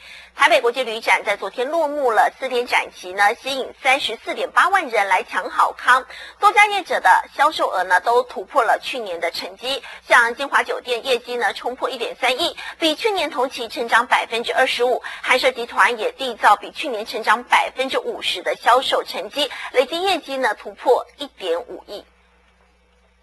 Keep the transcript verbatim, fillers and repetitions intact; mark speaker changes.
Speaker 1: 台北国际旅展在昨天落幕了，四天展期呢，吸引三十四点八万人来抢好康，多家业者的销售额呢都突破了去年的成绩，像金华酒店业绩呢冲破一点三亿，比去年同期成长百分之二十五，寒舍集团也缔造比去年成长百分之五十的销售成绩，累计业绩呢突破一点五亿。